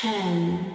10.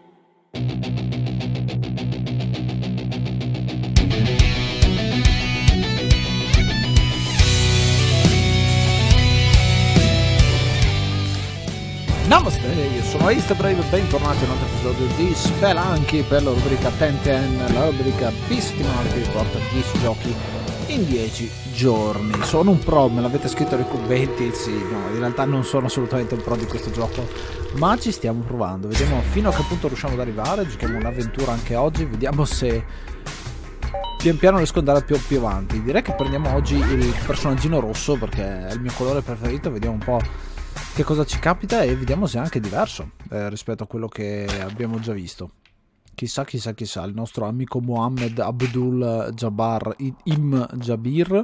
Namaste, io sono Ace Brave e bentornati a un altro episodio di Spelunky per la rubrica 10-10, la rubrica bisettimanale che vi porta 10 giochi in 10 giorni. Sono un pro, me l'avete scritto nei commenti, sì, no, in realtà non sono assolutamente un pro di questo gioco, ma ci stiamo provando, vediamo fino a che punto riusciamo ad arrivare, giochiamo un'avventura anche oggi, vediamo se pian piano riesco ad andare più avanti. Direi che prendiamo oggi il personaggino rosso perché è il mio colore preferito, vediamo un po' che cosa ci capita e vediamo se è anche diverso rispetto a quello che abbiamo già visto. Chissà, il nostro amico Mohammed Abdul Jabbar Im Jabir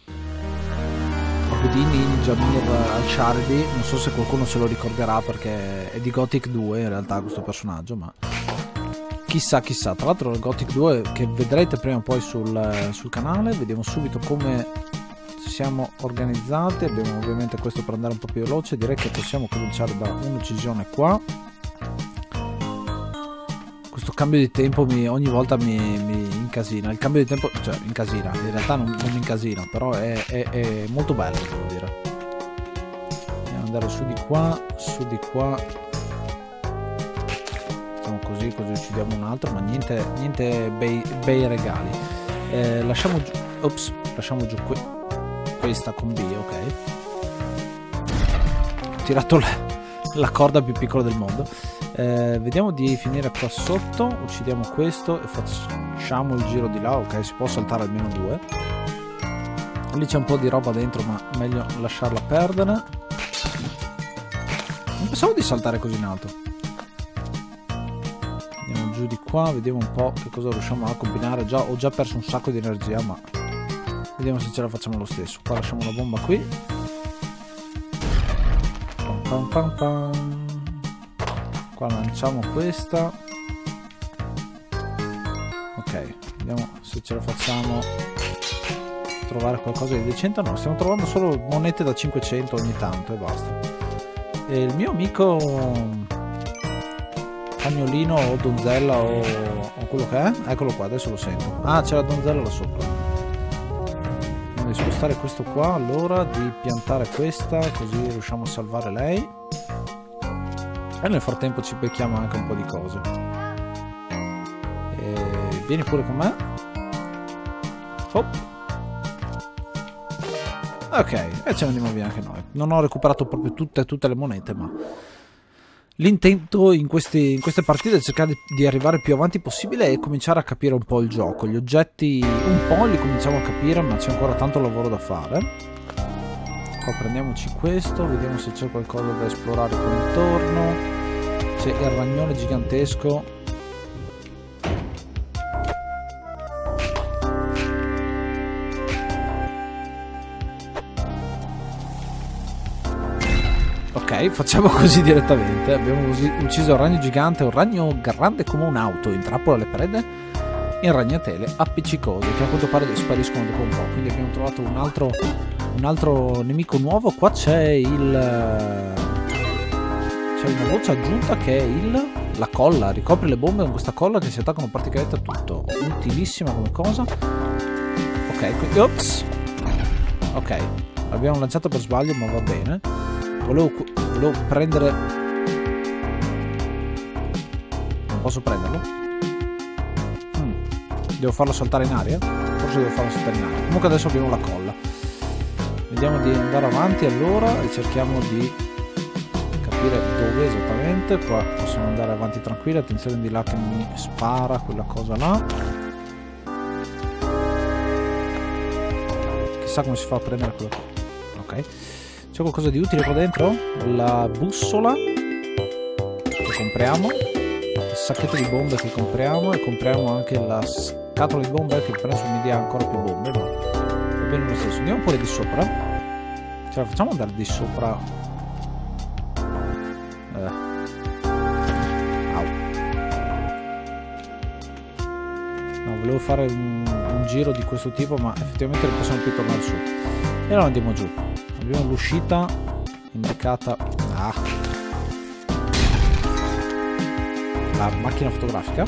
Abudin Jamir Al-Sharidi, non so se qualcuno se lo ricorderà perché è di Gothic 2 in realtà questo personaggio, ma chissà. Tra l'altro Gothic 2 che vedrete prima o poi sul canale, vediamo subito come siamo organizzati. Abbiamo ovviamente questo per andare un po' più veloce, direi che possiamo cominciare da un'uccisione qua. Questo cambio di tempo ogni volta mi incasina, il cambio di tempo, cioè incasina, in realtà non mi incasina, però è molto bello, devo dire. Andiamo ad andare su di qua, facciamo così uccidiamo un altro, ma niente bei regali. Lasciamo giù questa con B, ok. Ho tirato la corda più piccola del mondo. Vediamo di finire qua sotto, uccidiamo questo e facciamo il giro di là, ok, si può saltare almeno due. Lì c'è un po' di roba dentro, ma meglio lasciarla perdere. Non pensavo di saltare così in alto. Andiamo giù di qua, vediamo un po' che cosa riusciamo a combinare. Ho già perso un sacco di energia, ma vediamo se ce la facciamo lo stesso. Qua lasciamo la bomba qui. Pam pam pam. Qua lanciamo questa. Ok, vediamo se ce la facciamo trovare qualcosa di decente. No, stiamo trovando solo monete da 500 ogni tanto e basta. E il mio amico cagnolino o donzella o quello che è, eccolo qua, adesso lo sento. Ah, c'è la donzella là sopra. Di spostare questo qua, allora di piantare questa così riusciamo a salvare lei e nel frattempo ci becchiamo anche un po' di cose. Vieni pure con me. Hop. Ok, e ce ne andiamo via anche noi. Non ho recuperato proprio tutte le monete, ma l'intento in queste partite è cercare di arrivare più avanti possibile e cominciare a capire un po' il gioco. Gli oggetti un po' li cominciamo a capire, ma c'è ancora tanto lavoro da fare. Qua prendiamoci questo, vediamo se c'è qualcosa da esplorare qua intorno. C'è il ragnone gigantesco. Ok, facciamo così direttamente. Abbiamo ucciso il ragno gigante, un ragno grande come un'auto, intrappola le prede in ragnatele appiccicose che a quanto pare spariscono dopo un po'. Quindi abbiamo trovato un altro nemico nuovo. Qua c'è una voce aggiunta che è la colla. Ricopri le bombe con questa colla che si attaccano praticamente a tutto. Utilissima come cosa. Ok, quindi ops. Ok, l'abbiamo lanciato per sbaglio, ma va bene. Volevo prendere. Non posso prenderlo? Devo farlo saltare in aria? Forse devo farlo saltare in aria. Comunque adesso abbiamo la colla. Vediamo di andare avanti allora e cerchiamo di capire dove esattamente. Qua possiamo andare avanti tranquilli. Attenzione di là che mi spara quella cosa là. Chissà come si fa a prendere quella cosa. Ok. C'è qualcosa di utile qua dentro? La bussola che compriamo, il sacchetto di bombe che compriamo e compriamo anche la scatola di bombe che penso mi dia ancora più bombe, ma va bene lo stesso. Andiamo pure di sopra. Ce la facciamo andare di sopra? Au. No, volevo fare un giro di questo tipo, ma effettivamente non possiamo più tornare su. E allora andiamo giù. Abbiamo l'uscita indicata. la macchina fotografica.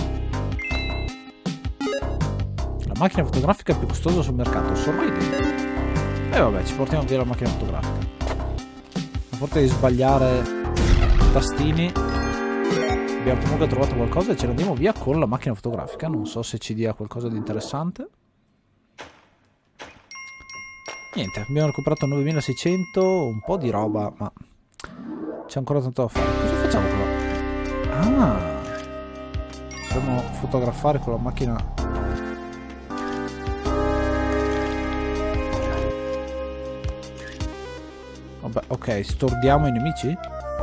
La macchina fotografica è più costosa sul mercato, sorridi. E vabbè, ci portiamo via la macchina fotografica. A forza di sbagliare i tastini, abbiamo comunque trovato qualcosa e ce ne andiamo via con la macchina fotografica. Non so se ci dia qualcosa di interessante. Niente, abbiamo recuperato 9600, un po' di roba, ma c'è ancora tanto da fare. Cosa facciamo con la... Ah! Possiamo fotografare con la macchina... Vabbè, ok, stordiamo i nemici?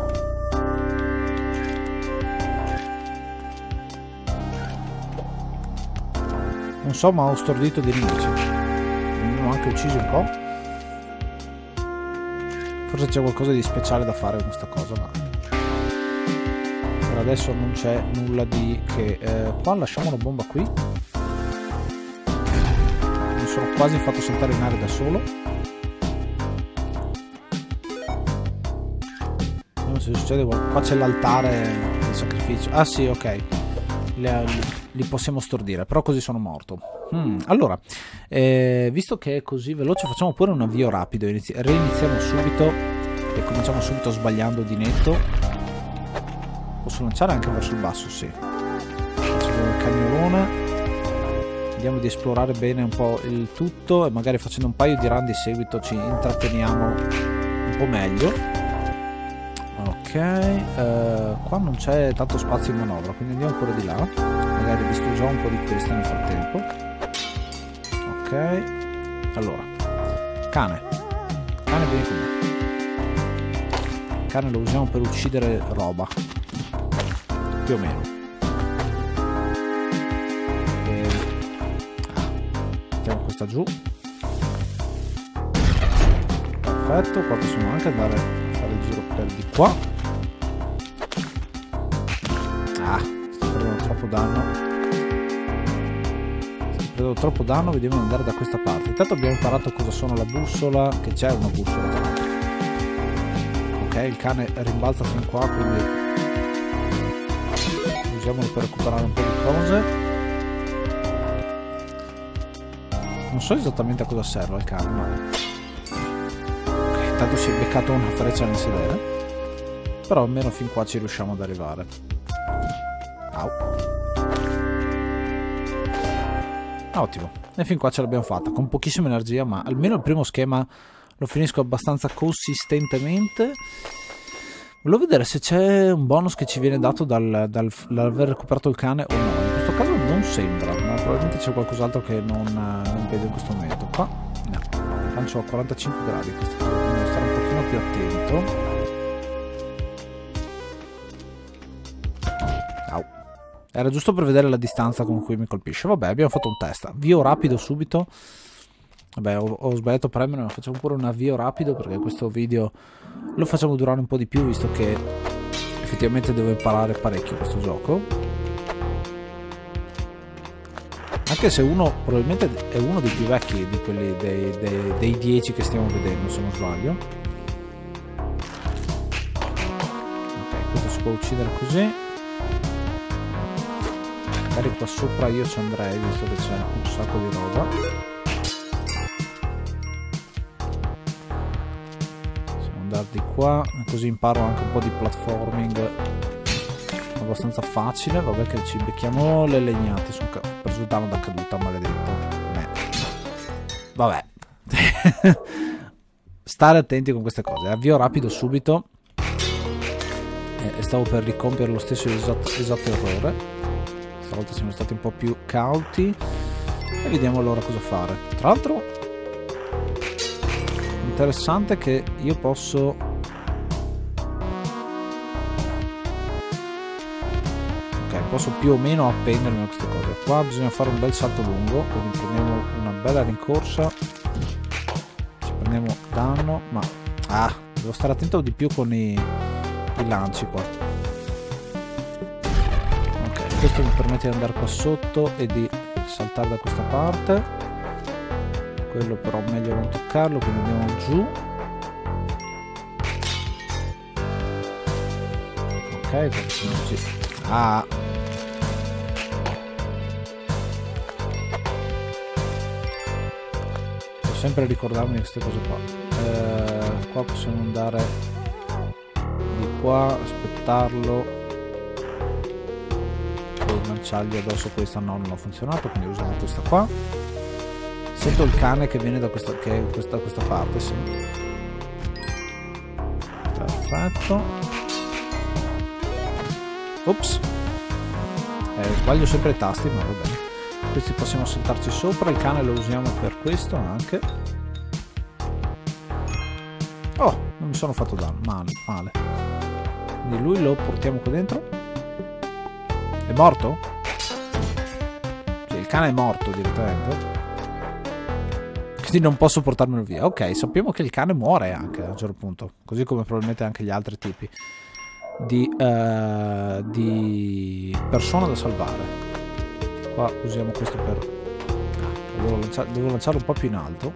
Non so, ma ho stordito dei nemici. Ne abbiamo anche uccisi un po'. Forse c'è qualcosa di speciale da fare con questa cosa, ma per adesso non c'è nulla di che... qua lasciamo una bomba qui. Mi sono quasi fatto saltare in aria da solo. Vediamo se succede qualcosa. Qua c'è l'altare del sacrificio. Ah sì, ok. Li possiamo stordire, però così sono morto. Allora, visto che è così veloce, facciamo pure un avvio rapido. Reiniziamo subito e cominciamo subito sbagliando di netto. Posso lanciare anche verso il basso, sì. Facciamo il cagnolone. Vediamo di esplorare bene un po' il tutto e magari facendo un paio di run di seguito ci intratteniamo un po' meglio. Ok, qua non c'è tanto spazio in manovra, quindi andiamo pure di là. Magari distruggiamo un po' di queste nel frattempo. Ok, allora, cane, vieni con me. Cane lo usiamo per uccidere roba, più o meno. Mettiamo questa giù. Perfetto, qua possiamo anche andare a fare il giro per di qua. Sto prendendo troppo danno. Vediamo di andare da questa parte. Intanto abbiamo imparato cosa sono la bussola, che c'è una bussola tra l'altro. Ok, il cane rimbalza fin qua, quindi usiamolo per recuperare un po' di cose. Non so esattamente a cosa serve il cane, ma ok, intanto si è beccato una freccia nel sedere, però almeno fin qua ci riusciamo ad arrivare. Ottimo, e fin qua ce l'abbiamo fatta con pochissima energia, ma almeno il primo schema lo finisco abbastanza consistentemente. Volevo vedere se c'è un bonus che ci viene dato dall'aver recuperato il cane o no. In questo caso non sembra, ma probabilmente c'è qualcos'altro che non vedo in questo momento. Qua no, lancio a 45 gradi questa cosa, quindi devo stare un pochino più attento. Era giusto per vedere la distanza con cui mi colpisce. Vabbè, abbiamo fatto un test. Avvio rapido subito. Vabbè, ho sbagliato a premere, ma facciamo pure un avvio rapido perché questo video lo facciamo durare un po' di più, visto che effettivamente devo imparare parecchio questo gioco. Anche se uno probabilmente è uno dei più vecchi di quelli dei 10 che stiamo vedendo, se non sbaglio. Ok, questo si può uccidere così. Magari qua sopra io ci andrei, visto che c'è un sacco di roba. Possiamo andare di qua, così imparo anche un po' di platforming abbastanza facile. Vabbè che ci becchiamo le legnate per sul danno da caduta, maledetto. Vabbè. Stare attenti con queste cose. Avvio rapido subito. E stavo per ricompiere lo stesso esatto errore. Stavolta siamo stati un po' più cauti e vediamo allora cosa fare. Tra l'altro interessante che io posso posso più o meno appendermi a queste cose. Qua bisogna fare un bel salto lungo, quindi prendiamo una bella rincorsa, ci prendiamo danno, ma devo stare attento di più con i lanci qua. Questo mi permette di andare qua sotto e di saltare da questa parte. Quello però meglio non toccarlo, quindi andiamo giù. Ok, Ah. Devo sempre ricordarmi queste cose qua. Qua possiamo andare di qua, aspettarlo e lanciargli addosso questa. No, non ha funzionato, quindi usiamo questa qua. Sento il cane che viene da questa parte, sì. Perfetto. Ops. Sbaglio sempre i tasti, ma va bene. Questi possiamo saltarci sopra. Il cane lo usiamo per questo anche. Oh, non mi sono fatto danno. Male. Quindi lui lo portiamo qua dentro. È morto? Cioè, il cane è morto direttamente. Quindi non posso portarmelo via. Ok, sappiamo che il cane muore anche a un certo punto. Così come probabilmente anche gli altri tipi di persona da salvare. Qua usiamo questo per... devo lanciarlo un po' più in alto.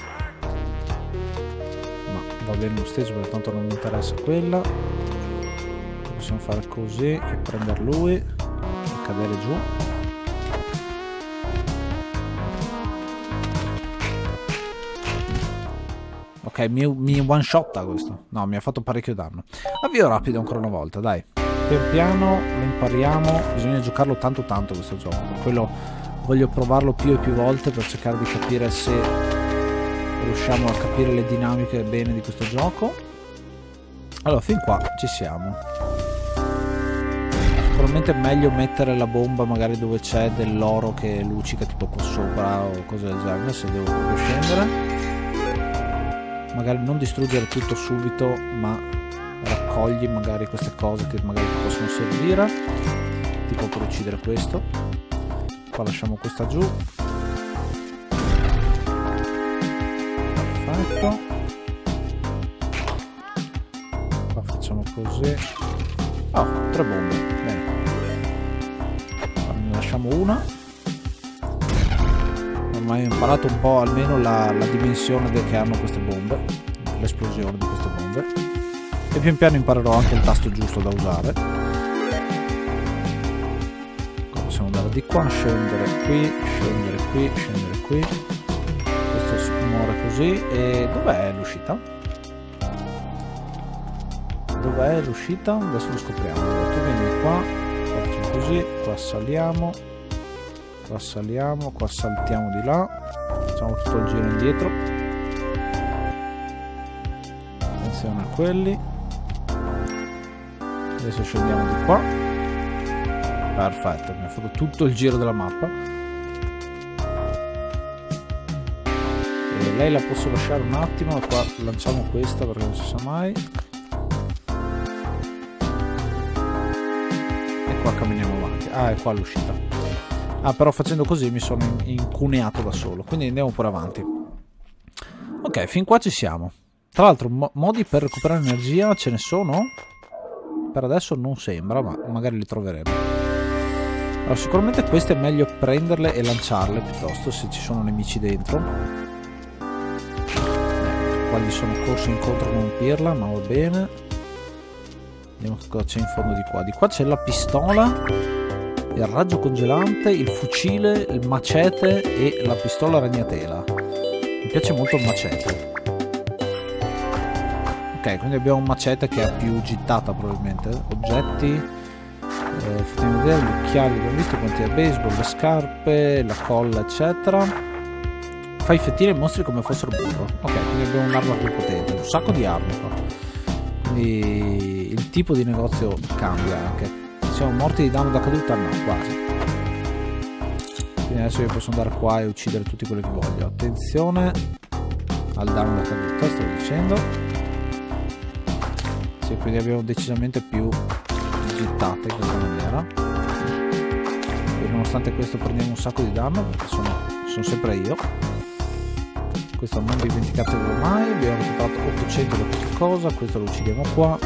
Ma va bene lo stesso perché tanto non mi interessa quella. Possiamo fare così e prendere lui e cadere giù. Ok, mi one shotta questo. No, mi ha fatto parecchio danno. Avvio rapido ancora una volta, dai. Pian piano lo impariamo. Bisogna giocarlo tanto questo gioco. Per quello voglio provarlo più e più volte per cercare di capire se riusciamo a capire le dinamiche bene di questo gioco. Allora, fin qua ci siamo. Sicuramente è meglio mettere la bomba magari dove c'è dell'oro che luccica, tipo qua sopra o cose del genere, se devo proprio scendere. Magari non distruggere tutto subito, ma raccogli magari queste cose che magari ti possono servire, tipo per uccidere questo. Qua lasciamo questa giù. Perfetto. Qua facciamo così. Oh, 3 bombe, bene. Allora, ne lasciamo una. Ormai ho imparato un po' almeno la dimensione che hanno queste bombe, l'esplosione di queste bombe, e pian piano imparerò anche il tasto giusto da usare. Possiamo andare di qua, scendere qui, scendere qui, scendere qui. Questo muore così. E dov'è l'uscita? Dov'è l'uscita? Adesso lo scopriamo. Allora, tu vieni qua facciamo così, qua saliamo, qua saliamo, qua saltiamo di là, facciamo tutto il giro indietro. Attenzione a quelli. Adesso scendiamo di qua. Perfetto, mi ha fatto tutto il giro della mappa. E lei la posso lasciare un attimo, qua lanciamo questa perché non si sa mai. E qua camminiamo avanti. Ah, è qua l'uscita. Ah, però facendo così mi sono incuneato da solo, quindi andiamo pure avanti. Ok, fin qua ci siamo. Tra l'altro modi per recuperare energia ce ne sono? Per adesso non sembra, ma magari li troveremo. Allora, sicuramente queste è meglio prenderle e lanciarle piuttosto se ci sono nemici dentro. Qua gli sono corso incontro con un pirla, ma va bene. Vediamo che cosa c'è in fondo di qua. Di qua c'è la pistola, il raggio congelante, il fucile, il macete e la pistola ragnatela. Mi piace molto il macete. Ok, quindi abbiamo un macete che ha più gittata probabilmente. Oggetti, fatemi vedere, gli occhiali abbiamo visto, quanti da baseball, le scarpe, la colla eccetera. Fai fettire i mostri come fossero burro. Ok, quindi abbiamo un'arma più potente, un sacco di armi qua. Quindi il tipo di negozio cambia anche. Siamo morti di danno da caduta? No, quasi. Quindi adesso io posso andare qua e uccidere tutti quelli che voglio. Attenzione al danno da caduta, stavo dicendo. Sì, quindi abbiamo decisamente più gittate in questa maniera. E nonostante questo prendiamo un sacco di danno perché sono sempre io. Questo non dimenticatevelo mai. Abbiamo recuperato 800 da questa cosa. Questo lo uccidiamo qua.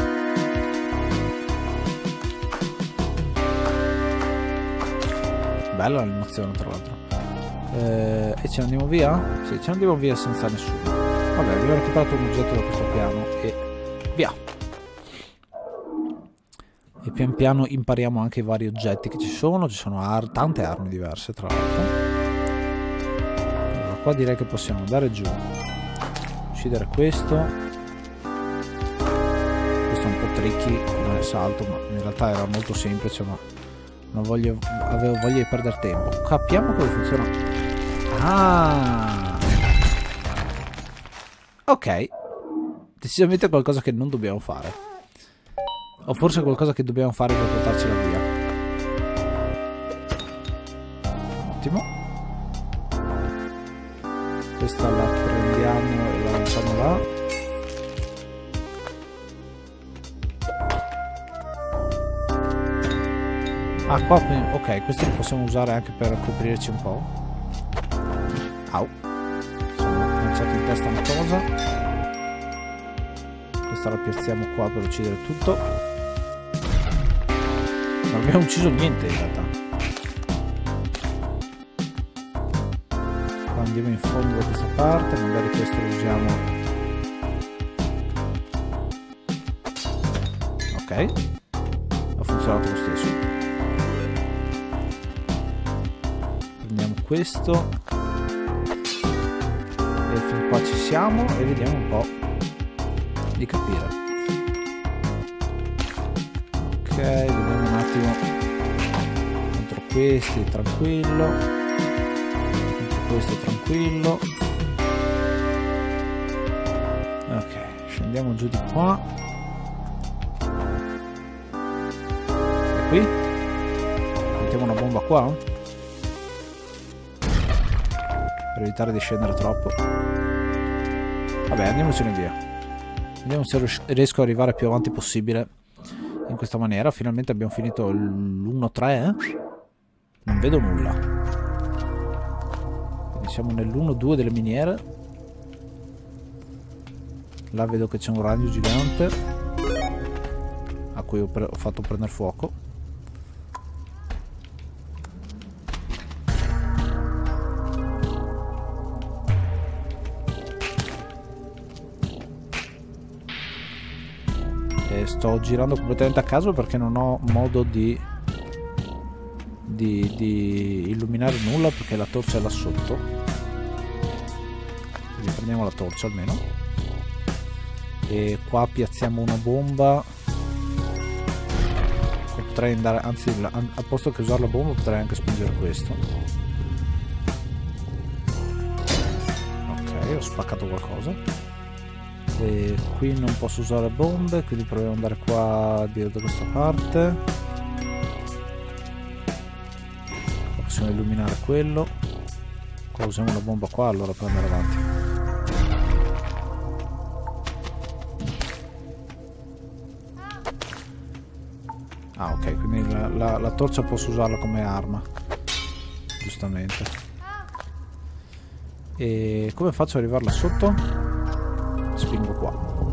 Bella l'animazione tra l'altro. E ce ne andiamo via? Sì, ce ne andiamo via senza nessuno. Vabbè, abbiamo recuperato un oggetto da questo piano e via. E pian piano impariamo anche i vari oggetti che ci sono tante armi diverse tra l'altro. Allora, qua direi che possiamo andare giù, uccidere questo. Questo è un po' tricky come salto, ma in realtà era molto semplice, ma avevo voglia di perdere tempo. Capiamo come funziona. Ah, ok, decisamente qualcosa che non dobbiamo fare, o forse qualcosa che dobbiamo fare per portarcela via. Ottimo, questa la prendiamo e la lanciamo là. Ah, qua, ok, questi li possiamo usare anche per coprirci un po'. Au, sono lanciato in testa una cosa. Questa la piazziamo qua per uccidere tutto. Non abbiamo ucciso niente in realtà. Qua andiamo in fondo da questa parte, magari questo lo usiamo. Ok, ha funzionato lo stesso. Prendiamo questo e fin qua ci siamo e vediamo un po' di capire. Ok, vediamo un attimo. Contro questi tranquillo, contro questo tranquillo. Ok, scendiamo giù di qua. E qui mettiamo una bomba qua per evitare di scendere troppo. Vabbè, andiamocene via. Vediamo se riesco ad arrivare più avanti possibile in questa maniera. Finalmente abbiamo finito l'1-3. Non vedo nulla. Quindi siamo nell'1-2 delle miniere. Là vedo che c'è un ragno gigante a cui ho fatto prendere fuoco. Sto girando completamente a caso perché non ho modo di illuminare nulla, perché la torcia è là sotto. Quindi prendiamo la torcia almeno. E qua piazziamo una bomba. Potrei andare, anzi, al posto che usare la bomba potrei anche spingere questo. Ok, ho spaccato qualcosa. E qui non posso usare bombe, quindi proviamo ad andare qua da questa parte. Possiamo illuminare quello. Qua usiamo la bomba qua, allora per andare avanti. Ah, ok, quindi la torcia posso usarla come arma, giustamente. E come faccio ad arrivarla sotto? Spingo qua.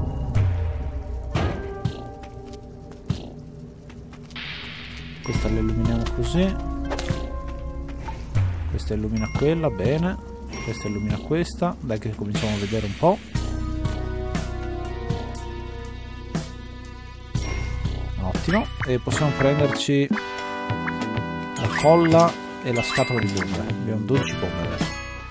Questa la illuminiamo così. Questa illumina quella, bene. Questa illumina questa. Dai che cominciamo a vedere un po'. Ottimo. E possiamo prenderci la colla e la scatola di bombe. Abbiamo 12 bombe adesso.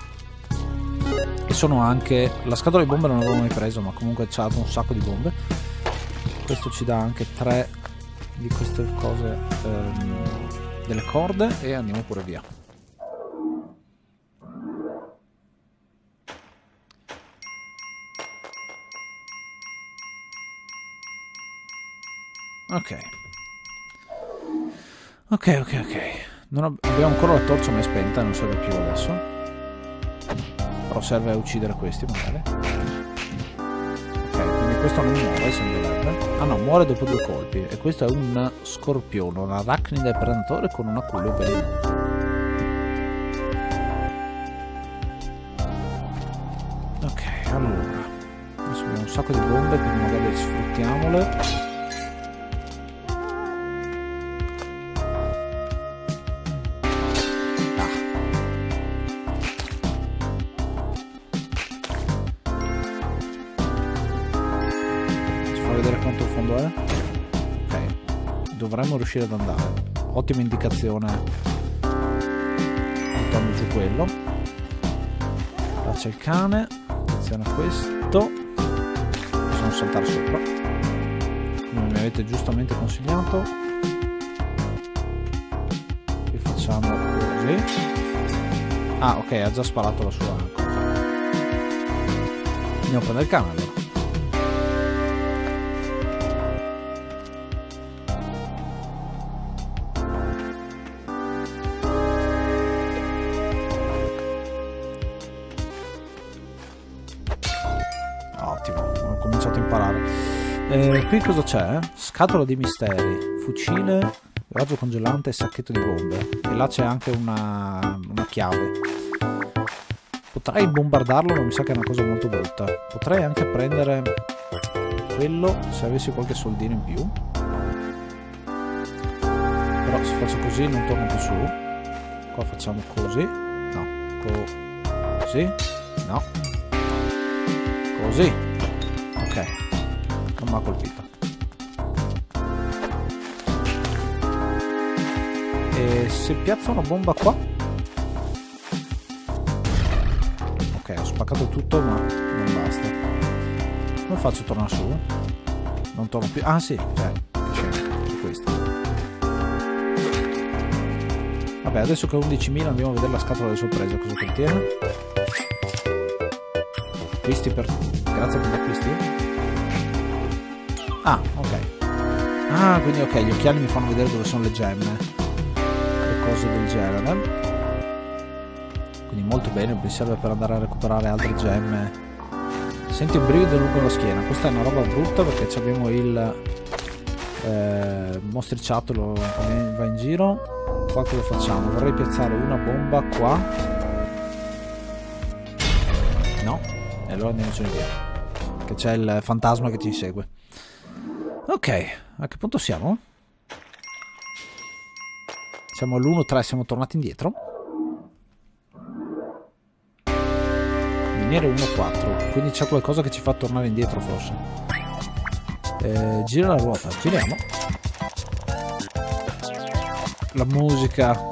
E sono anche... La scatola di bombe non l'avevo mai preso, ma comunque c'ha un sacco di bombe. Questo ci dà anche 3 di queste cose, delle corde, e andiamo pure via. Ok. Abbiamo ancora la torcia ma è spenta, non serve più adesso. Però serve a uccidere questi magari. Ok, quindi questo non muore, sembrerebbe. Ah no, muore dopo 2 colpi. E questo è un scorpione, un arachnide predatore con un aculeo velenoso. Ok, allora. Adesso abbiamo un sacco di bombe, quindi magari sfruttiamole. dovremmo riuscire ad andare. Ottima indicazione, buttando giù quello. Là c'è il cane, attenzione a questo, possiamo saltare sopra come mi avete giustamente consigliato. E facciamo così. Ah, ok, ha già sparato la sua cosa. Andiamo a prendere il cane allora. Ottimo, ho cominciato a imparare. Qui cosa c'è? Scatola di misteri, fucile, raggio congelante e sacchetto di bombe. E là c'è anche una chiave. Potrei bombardarlo, ma mi sa che è una cosa molto brutta. Potrei anche prendere quello se avessi qualche soldino in più. Però se faccio così non torno più su. Qua facciamo così. No, così. No. Così. Ok. Non mi ha colpito. E se piazzo una bomba qua? Ok, ho spaccato tutto ma non basta. Come faccio a tornare su? Non torno più. Ah sì, cioè, c'è questo. Vabbè, adesso che ho 11.000 andiamo a vedere la scatola delle sorprese, cosa contiene. Acquisti per... Grazie per gli acquisti. Ah, ok. Ah, quindi ok, gli occhiali mi fanno vedere dove sono le gemme. Le cose del genere. Quindi molto bene, mi serve per andare a recuperare altre gemme. Senti un brivido lungo la schiena. Questa è una roba brutta perché abbiamo il mostriciattolo che va in giro. Qua cosa facciamo? Vorrei piazzare una bomba qua. No. E allora andiamocene via. Che c'è il fantasma che ci segue. Ok, a che punto siamo? Siamo all'1-3, siamo tornati indietro. Miniere 1-4, quindi c'è qualcosa che ci fa tornare indietro forse. Gira la ruota, giriamo. La musica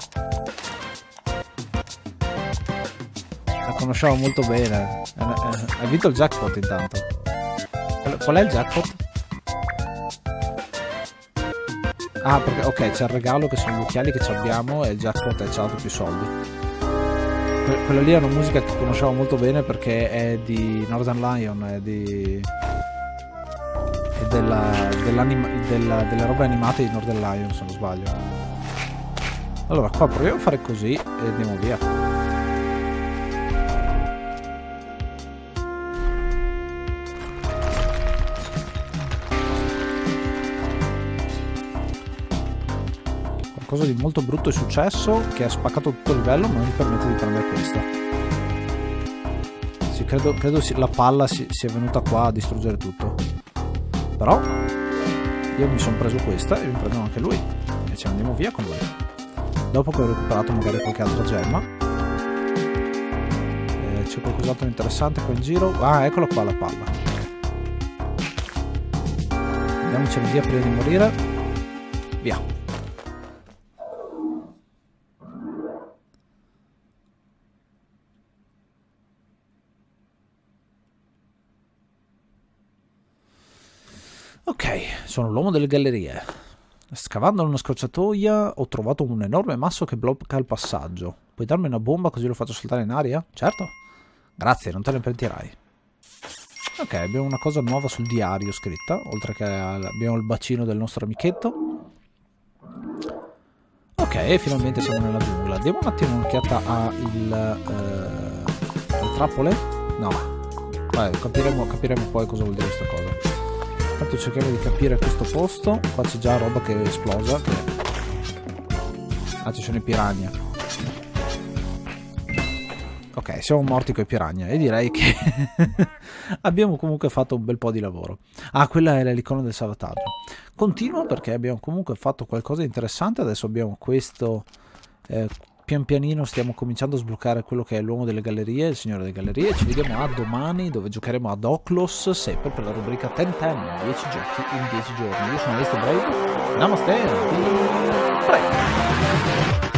la conosciamo molto bene. Hai vinto il jackpot intanto. Qual è il jackpot? Ah, perché ok, c'è il regalo che sono gli occhiali che abbiamo e il jackpot è ci ha dato più soldi. Quella lì è una musica che conosciamo molto bene perché è di Northern Lion, è delle robe animate di Northern Lion, se non sbaglio. Allora, qua proviamo a fare così e andiamo via. Qualcosa di molto brutto è successo, che ha spaccato tutto il livello, ma non mi permette di prendere questa. Sì, credo la palla sia venuta qua a distruggere tutto. Però io mi sono preso questa e mi prendo anche lui. E ci andiamo via con lui. Dopo che ho recuperato magari qualche altra gemma. C'è qualcos'altro interessante qua in giro. Ah, eccola qua la palla. Andiamocene via prima di morire. Via. Ok, sono l'uomo delle gallerie. Scavando una scorciatoia ho trovato un enorme masso che blocca il passaggio. Puoi darmi una bomba così lo faccio saltare in aria? Certo. Grazie, non te ne pentirai. Ok, abbiamo una cosa nuova sul diario scritta, oltre che abbiamo il bacino del nostro amichetto. Ok, finalmente siamo nella giungla. Diamo un attimo un'occhiata alle trappole? No. Vabbè, capiremo poi cosa vuol dire questa cosa. Intanto cerchiamo di capire questo posto. Qua c'è già roba che è esplosa. Ah, ci sono i piranha. Ok, siamo morti con i piranha. E direi che abbiamo comunque fatto un bel po' di lavoro. Ah, quella è l'icona del salvataggio. Continuo perché abbiamo comunque fatto qualcosa di interessante. Adesso abbiamo questo pian pianino stiamo cominciando a sbloccare quello che è l'uomo delle gallerie, il signore delle gallerie. Ci vediamo a domani, dove giocheremo ad Oclos, sempre per la rubrica 10 giochi in 10 giorni. Io sono Alistair Brave, namaste, Brave.